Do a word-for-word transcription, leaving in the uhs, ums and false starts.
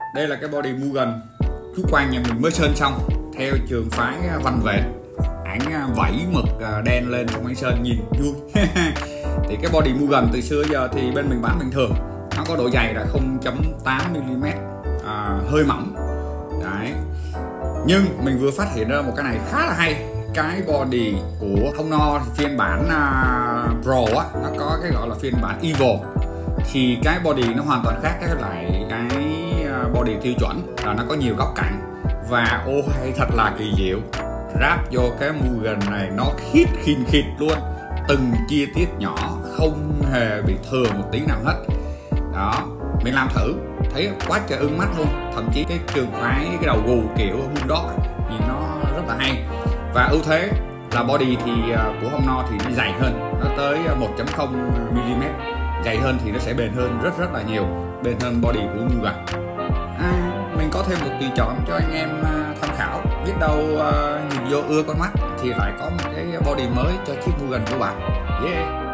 Đây là cái body Mugen chú Quang nhà mình mới sơn xong theo trường phái văn vệ. Ảnh vẩy mực đen lên xong ảnh sơn nhìn vui. Thì cái body Mugen từ xưa giờ thì bên mình bán bình thường, nó có độ dày là không chấm tám mi li mét, à, hơi mỏng đấy. Nhưng mình vừa phát hiện ra một cái này khá là hay. Cái body của Honor phiên bản uh, Pro á, nó có cái gọi là phiên bản Evo. Thì cái body nó hoàn toàn khác với lại cái body tiêu chuẩn, là nó có nhiều góc cạnh. Và ô hay thật là kỳ diệu, ráp vô cái Mugen này nó khít khìn khịt luôn, từng chi tiết nhỏ không hề bị thừa một tí nào hết. Đó, mình làm thử thấy quá trời ưng mắt luôn. Thậm chí cái trường phái cái đầu gù kiểu Bulldog nhìn nó rất là hay. Và ưu thế là body thì của Honor thì nó dày hơn, nó tới một chấm không mi li mét, dày hơn thì nó sẽ bền hơn rất rất là nhiều, bền hơn body của Mugen. À, mình có thêm một tùy chọn cho anh em tham khảo, biết đâu uh, nhìn vô ưa con mắt thì lại có một cái body mới cho chiếc Mugen của bạn. Yeah.